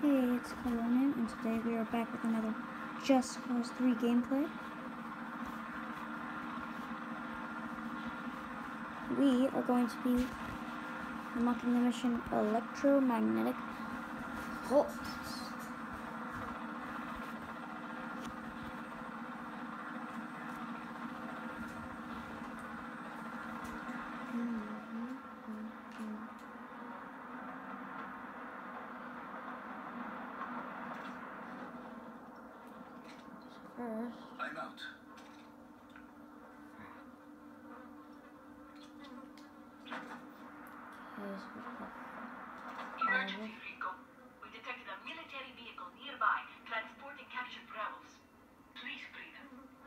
Hey, it's Kalonin, and today we are back with another Just Cause 3 gameplay. We are going to be unlocking the mission Electromagnetic Pulse. I'm out. Emergency, Rico. We detected a military vehicle nearby, transporting captured rebels. Please free them.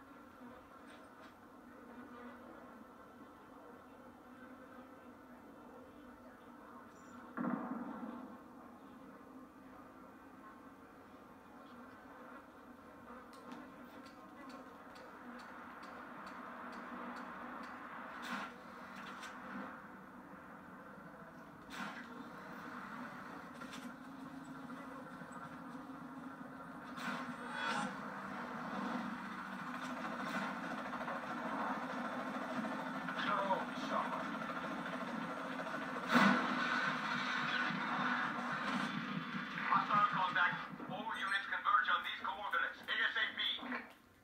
Hostile contact. All units converge on these coordinates. ASAP.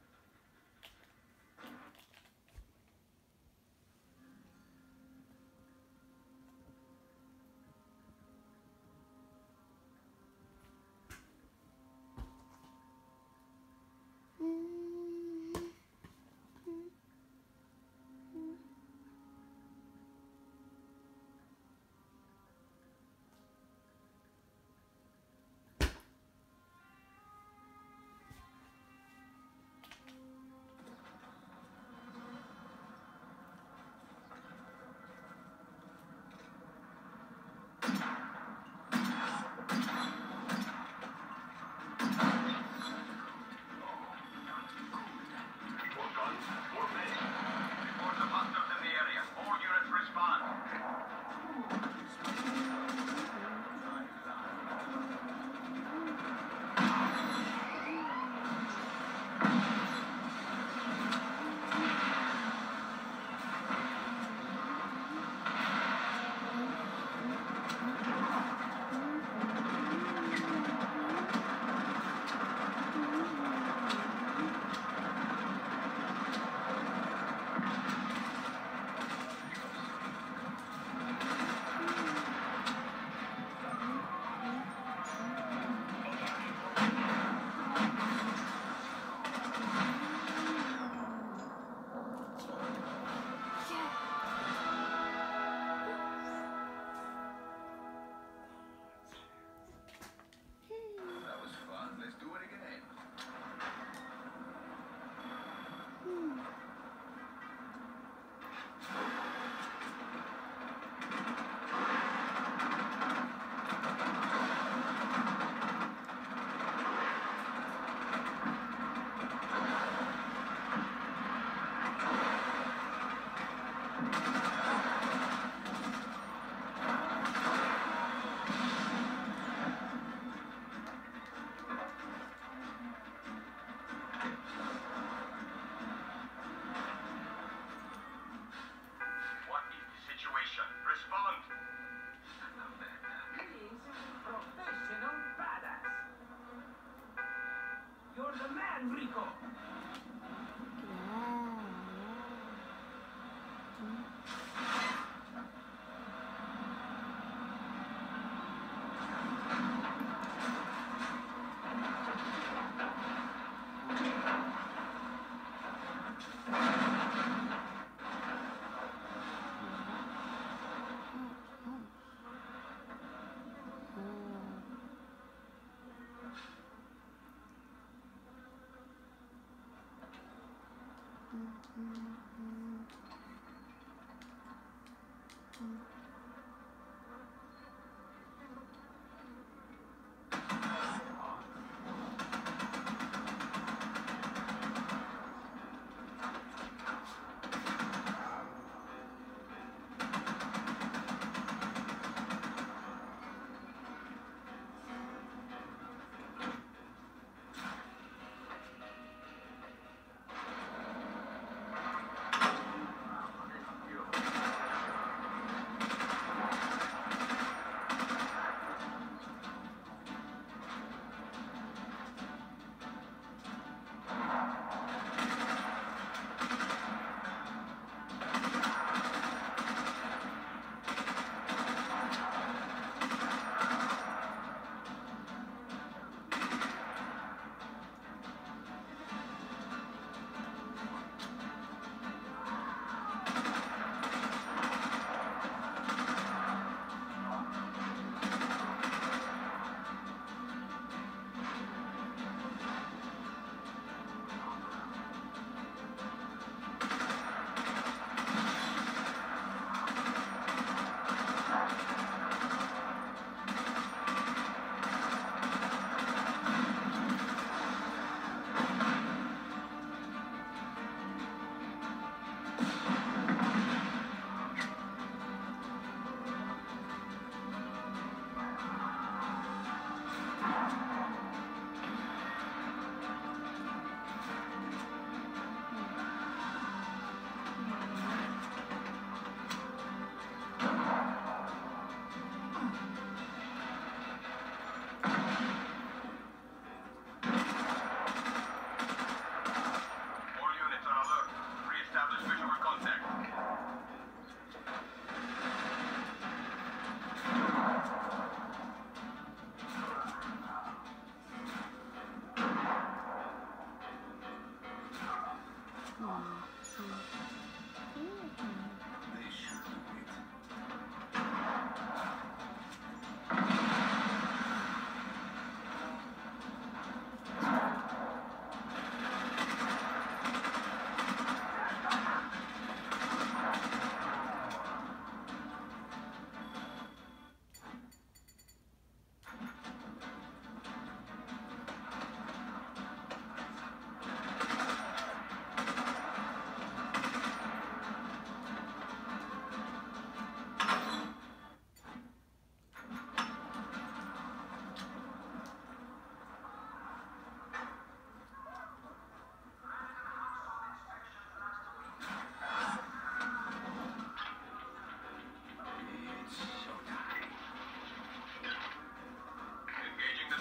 More guns, more men. Reports of hostiles in the area. All units respond. That was fun. Let's do it again. What is the situation? Respond. He's professional badass. You're the man, Rico.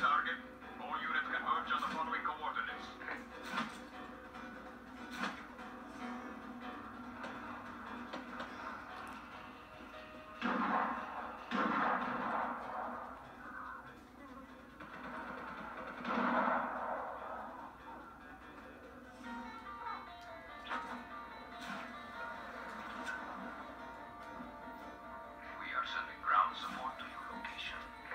target. All units converge on the following coordinates. We are sending ground support to your location.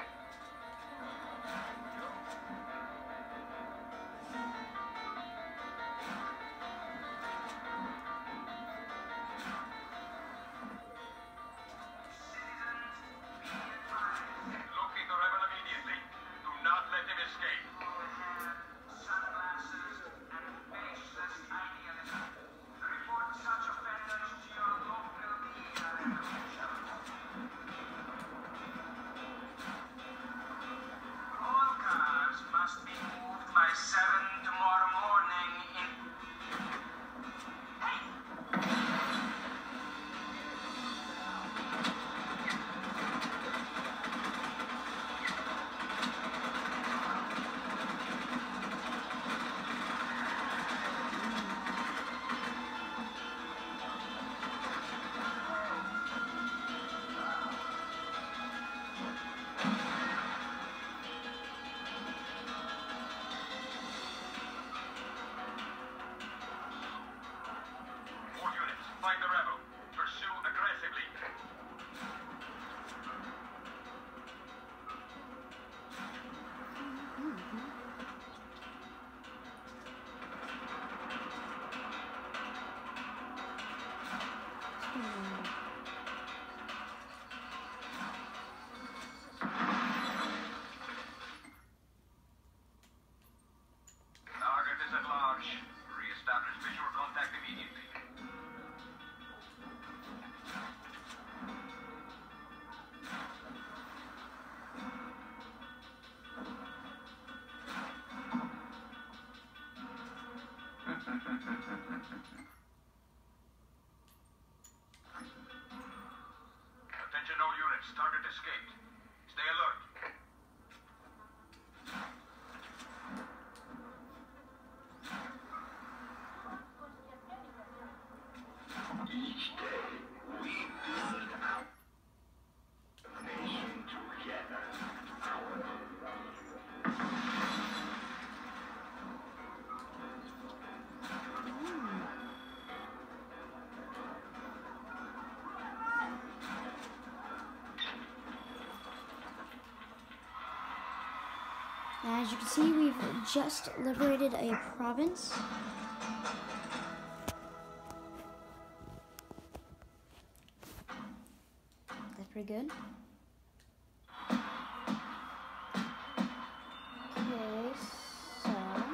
Locate the rebel immediately. Do not let him escape. Sunglasses and faceless idealism. Report such offenders to your local media. All cars must be moved by 7 tomorrow morning in... Hey! All units, find the rebel. Pursue aggressively. Target is at large. Re-establish visual contact immediately. Attention all units. Target escaped. Stay alert. Each day we build our nation together. As you can see, we've just liberated a province. That's pretty good. Okay, so...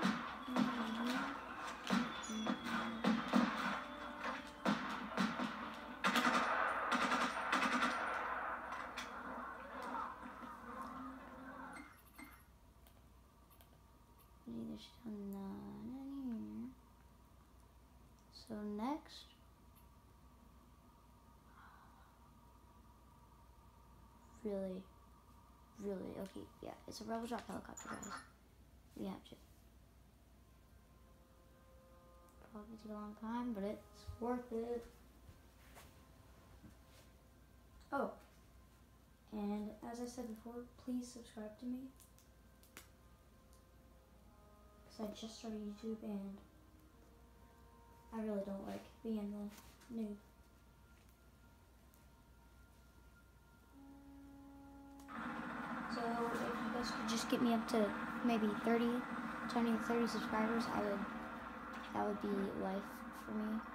There's still none in here. So next, really, okay, yeah, it's a Rebel drop helicopter, guys. We have to. Probably take a long time, but it's worth it. Oh, and as I said before, please subscribe to me. I just started YouTube and I really don't like being the noob. So if you guys could just get me up to maybe 20 to 30 subscribers, that would be life for me.